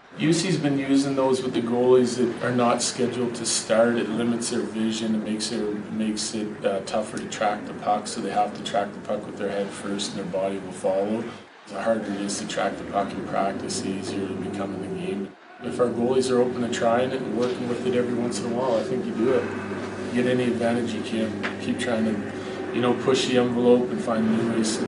Jussi's been using those with the goalies that are not scheduled to start. It limits their vision. It makes it tougher to track the puck, so they have to track the puck with their head first, and their body will follow. The harder it is to track the puck in practice, the easier it'll become in the game. If our goalies are open to trying it and working with it every once in a while, I think you do it. You get any advantage you can. Keep trying to, push the envelope and find new ways to